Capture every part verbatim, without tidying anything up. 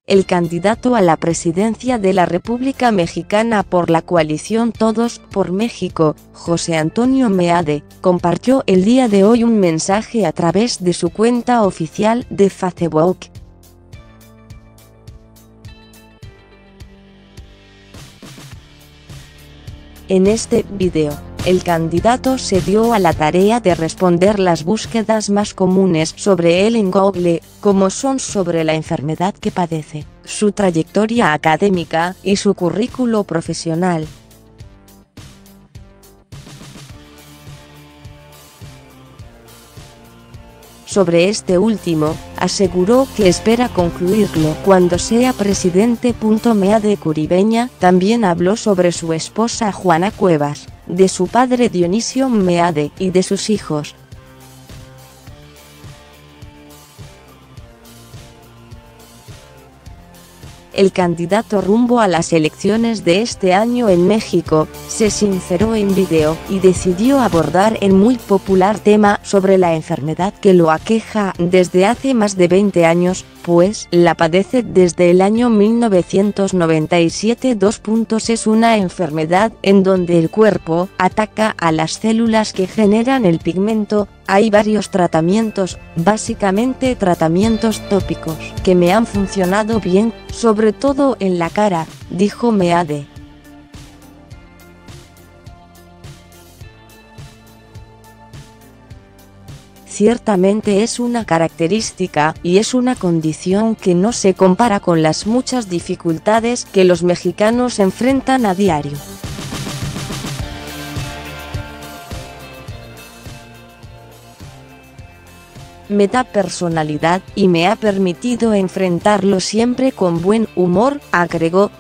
El candidato a la presidencia de la República Mexicana por la coalición Todos por México, José Antonio Meade, compartió el día de hoy un mensaje a través de su cuenta oficial de Facebook. En este video, el candidato se dio a la tarea de responder las búsquedas más comunes sobre él en Google, como son sobre la enfermedad que padece, su trayectoria académica y su currículo profesional. Sobre este último, aseguró que espera concluirlo cuando sea presidente. Meade Curibeña también habló sobre su esposa Juana Cuevas, de su padre Dionisio Meade y de sus hijos. El candidato rumbo a las elecciones de este año en México, se sinceró en video y decidió abordar el muy popular tema sobre la enfermedad que lo aqueja desde hace más de veinte años, pues la padece desde el año mil novecientos noventa y siete. Es una enfermedad en donde el cuerpo ataca a las células que generan el pigmento. Hay varios tratamientos, básicamente tratamientos tópicos, que me han funcionado bien, sobre todo en la cara, dijo Meade. Ciertamente es una característica y es una condición que no se compara con las muchas dificultades que los mexicanos enfrentan a diario. Me da personalidad y me ha permitido enfrentarlo siempre con buen humor, agregó.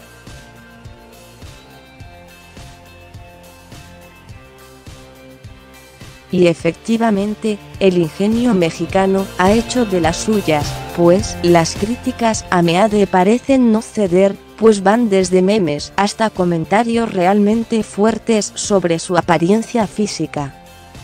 Y efectivamente, el ingenio mexicano ha hecho de las suyas, pues las críticas a Meade parecen no ceder, pues van desde memes hasta comentarios realmente fuertes sobre su apariencia física.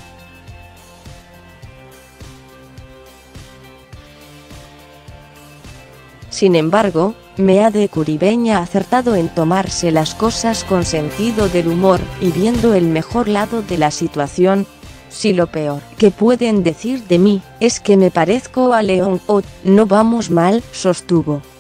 Sin embargo, Meade Curibeña ha acertado en tomarse las cosas con sentido del humor y viendo el mejor lado de la situación. Si lo peor que pueden decir de mí es que me parezco a León O, no vamos mal, sostuvo.